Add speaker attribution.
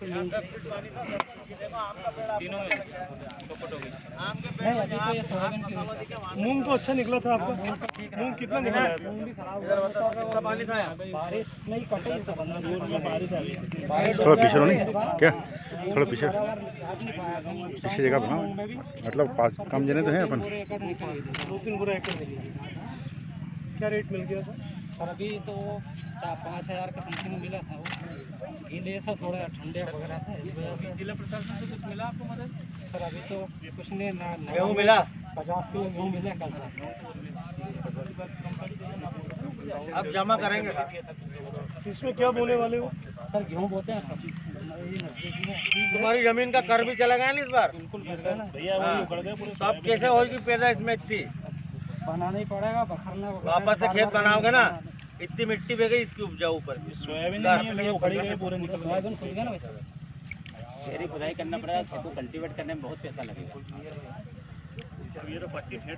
Speaker 1: मूंग तो अच्छा निकला था आपका। मूंग कितना निकला? पानी था बारिश नहीं कटे,
Speaker 2: थोड़ा पीछे नहीं क्या, थोड़ा पीछे जगह बनाओ, मतलब कम जने तो हैं अपन।
Speaker 1: 2-3 बोरा एकड़। क्या रेट मिल गया था
Speaker 3: सर? अभी तो 5,000 का समथिंग मिला था। वो गीले था, थोड़ा ठंडे वगैरह था, इस वजह से। जिला प्रशासन से कुछ मिला आपको मदद? सर अभी तो कुछ नहीं ना।
Speaker 1: गेहूँ मिला
Speaker 3: 50 किलो गेहूँ मिला कल सर।
Speaker 1: अब जमा करेंगे। इसमें क्या बोने वाले हो
Speaker 3: सर? गेहूँ बोते हैं सब।
Speaker 1: तुम्हारी जमीन का कर भी चला गया ना इस बार?
Speaker 3: बिल्कुल भैया।
Speaker 1: तो अब कैसे होगी पैदा इसमें? इतनी
Speaker 3: बनाना ही पड़ेगा, बखरना
Speaker 1: वापस से खेत बनाओगे ना, इतनी मिट्टी बह गई इसकी उपजाऊ ऊपर।
Speaker 3: सोयाबीन खुल गया ना वैसे। गहरी खुदाई करना पड़ेगा, खेत को कल्टीवेट करने में बहुत पैसा लगेगा।